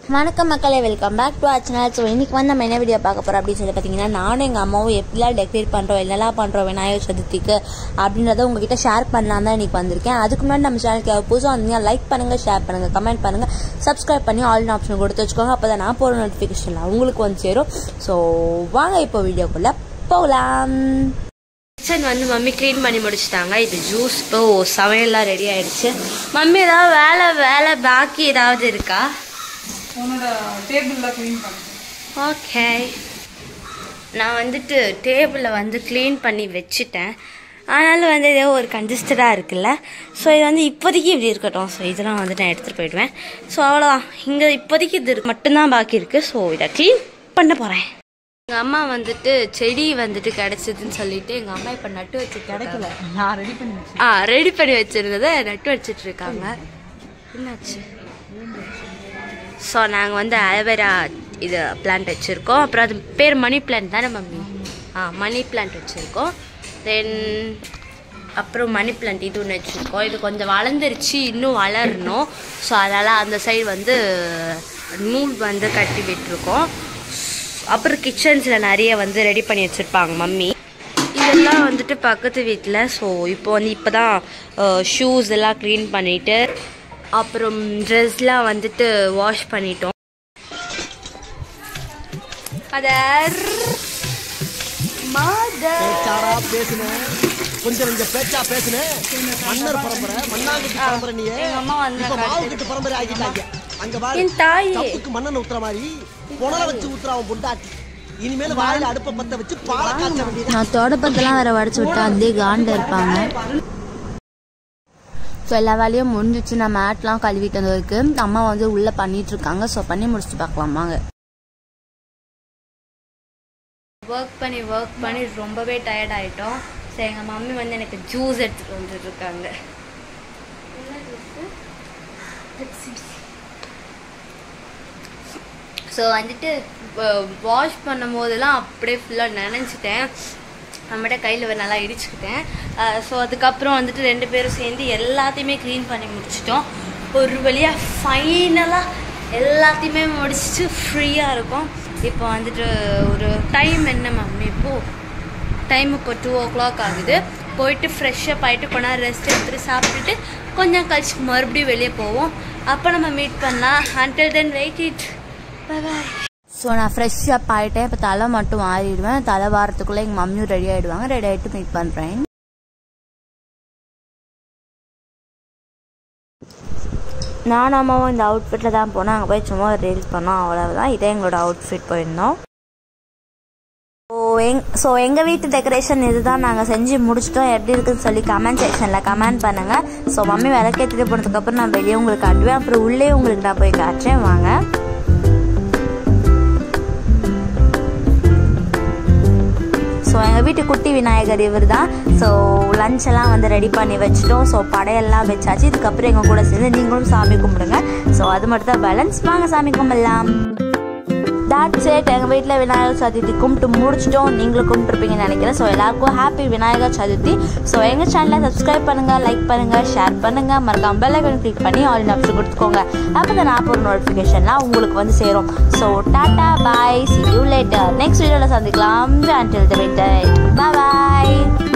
வணக்கம் மக்களே, welcome back to our channel. So இன்றைக்கி வந்து நம்ம என்ன வீடியோ பார்க்க போகிறோம் அப்படின்னு சொல்லி பார்த்தீங்கன்னா, நானும் எங்கள் அம்மாவும் எப்படிலாம் டெக்கரேட் பண்ணுறோம், என்னெல்லாம் பண்ணுறோம் விநாயகர் சதுர்த்திக்கு அப்படின்றத உங்ககிட்ட ஷேர் பண்ணலாம் தான் இன்றைக்கி வந்திருக்கேன். அதுக்கு முன்னாடி நம்ம சேனலுக்கு புதுசாக வந்தீங்கன்னா லைக் பண்ணுங்கள், ஷேர் பண்ணுங்கள், கமெண்ட் பண்ணுங்கள், சப்ஸ்கிரைப் பண்ணி ஆல் ஆப்ஷன் கொடுத்து வச்சுக்கோங்க. அப்போ தான் நான் போகிற நோட்டிஃபிகேஷன்லாம் உங்களுக்கு வந்து சேரும். ஸோ வாங்க இப்போ வீடியோக்குள்ளே போகலாம். கிச்சன் வந்து மம்மி க்ளீன் பண்ணி முடிச்சுட்டாங்க. இது ஜூஸ் இப்போ சமையல்லாம் ரெடி ஆகிடுச்சு. மம்மி ஏதாவது வேலை பாக்கி ஏதாவது இருக்கா? ஓகே, நான் வந்துட்டு டேபிளை வந்து க்ளீன் பண்ணி வச்சுட்டேன். ஆனாலும் வந்து ஏதோ ஒரு கன்ஜஸ்டடாக இருக்குல்ல. ஸோ இது வந்து இப்போதைக்கு இப்படி இருக்கட்டும். ஸோ இதெல்லாம் வந்துட்டு நான் எடுத்துகிட்டு போயிடுவேன். ஸோ அவ்வளோதான், இங்கே இப்போதைக்கு இது மட்டும்தான் பாக்கி இருக்குது. ஸோ இதை க்ளீன் பண்ண போகிறேன். எங்கள் அம்மா வந்துட்டு செடி வந்துட்டு கிடச்சிதுன்னு சொல்லிட்டு எங்கள் அம்மா இப்போ நட்டு வச்சு கிடைக்கல, நான் ரெடி பண்ணி வச்சுருந்ததை நட்டு வச்சுட்டு இருக்காங்க. என்னாச்சு? ஸோ நாங்கள் வந்து அலோவேரா இது பிளான்ட் வச்சுருக்கோம். அப்புறம் அது பேர் மணி பிளான்ட் தானே மம்மி? மணி பிளான்ட் வச்சுருக்கோம். தென் அப்புறம் மணி பிளான்ட் இது ஒன்று வச்சுருக்கோம். இது கொஞ்சம் வளர்ந்துருச்சு, இன்னும் வளரணும். ஸோ அதனால் அந்த சைடு வந்து நூல் வந்து கட்டி விட்டுருக்கோம். அப்புறம் கிச்சன்ஸில் நிறைய வந்து ரெடி பண்ணி வச்சுருப்பாங்க மம்மி. இதெல்லாம் வந்துட்டு பக்கத்து வீட்டில். ஸோ இப்போ தான் ஷூஸ் எல்லாம் க்ளீன் பண்ணிவிட்டு அப்புறம் ட்ரெஸ்லாம் வந்துட்டு வாஷ் பண்ணிட்டோம். நான் தோடப்பத்தெல்லாம் வேற வடிச்சு விட்டா அதே காண்ட இருப்பாங்க. ஸோ எல்லா வேலையும் முடிஞ்சிச்சு. நான் மேட்லாம் கழுவிட்டு வந்ததுக்கு அம்மா வந்து உள்ளே பண்ணிகிட்ருக்காங்க. ஸோ பண்ணி முடிச்சுட்டு பார்க்கலாமாங்க. ஒர்க் பண்ணி ரொம்பவே டயர்ட் ஆகிட்டோம். ஸோ எங்கள் மம்மி வந்து எனக்கு ஜூஸ் எடுத்துகிட்டு வந்துட்டுருக்காங்க. ஸோ வந்துட்டு வாஷ் பண்ணும் போதெல்லாம் அப்படியே ஃபுல்லாக நினைச்சிட்டேன். நம்மகிட்ட கையில் நல்லா இடிச்சுக்கிட்டேன். ஸோ அதுக்கப்புறம் வந்துட்டு 2 பேரும் சேர்ந்து எல்லாத்தையுமே க்ளீன் பண்ணி முடிச்சிட்டோம். ஒரு வழியாக ஃபைனலாக எல்லாத்தையுமே முடிச்சுட்டு ஃப்ரீயாக இருக்கும். இப்போ வந்துட்டு ஒரு டைம் என்ன மம்மி? டைம் இப்போ 2 o'clock ஆகுது. போயிட்டு ஃப்ரெஷ்ஷப் ஆகிட்டு கொஞ்ச நேரம் ரெஸ்ட் எடுத்துகிட்டு சாப்பிட்டுட்டு கொஞ்சம் கழிச்சு மறுபடியும் வெளியே போவோம். அப்போ நம்ம மீட் பண்ணலாம். Until then wait it. Bye bye. So நான் ஃப்ரெஷ்ஷப் ஆகிட்டேன். இப்போ தலை மட்டும் மாறிடுவேன். தலை வாரத்துக்குள்ளே எங்கள் மம்மியும் ரெடி ஆகிடுவாங்க. ரெடி ஆகிட்டு மீட் பண்ணுறேன். நானும் அம்மாவும் இந்த அவுட்ஃபிட்டில் தான் போனோம். அங்கே போய் சும்மா ரீல்ஸ் பண்ணோம், அவ்வளவுதான். இதே எங்களோட அவுட்ஃபிட் போயிருந்தோம். ஸோ எங்கள் வீட்டு டெக்கரேஷன் இதுதான் நாங்கள் செஞ்சு முடிச்சிட்டோம். எப்படி இருக்குன்னு சொல்லி கமெண்ட் செக்ஷனில் கமெண்ட் பண்ணுங்கள். ஸோ மம்மி விளக்கேற்றிட்டு போனதுக்கப்புறம் நான் வெளியே உங்களுக்கு காட்டுவேன். அப்புறம் உள்ளே உங்களுக்கு நான் போய் காட்டுறேன், வாங்க. ஸோ எங்கள் வீட்டு குட்டி விநாயகர் இவர் தான். ஸோ லஞ்செல்லாம் வந்து ரெடி பண்ணி வச்சுட்டோம். ஸோ படையெல்லாம் வச்சாச்சு. இதுக்கப்புறம் எங்கள் கூட சேர்ந்து நீங்களும் சாமி கும்பிடுங்க. ஸோ அது மட்டும் தான் பேலன்ஸ். வாங்க சாமி கும்பிடலாம். that's it. எங்கள் வீட்டில் விநாயகர் சதுர்த்தி கும்பிட்டு முடிச்சிட்டோம். நீங்களும் கும்பிட்டுருப்பீங்கன்னு நினைக்கிறேன். ஸோ எல்லாருக்கும் ஹாப்பி விநாயகர் சதுர்த்தி. ஸோ எங்கள் சேனலை சப்ஸ்கிரைப் பண்ணுங்கள், லைக் பண்ணுங்கள், ஷேர் பண்ணுங்கள், மறக்காம பெல் ஐகான் கிளிக் பண்ணி ஆல் ஆப்ஷன் கொடுத்துக்கோங்க. அப்போ தான் நான் போகிற நோட்டிஃபிகேஷன்லாம் உங்களுக்கு வந்து சேரும். ஸோ டாட்டா bye, see you later. Next வீடியோவில் சந்திக்கலாம். until the bye bye.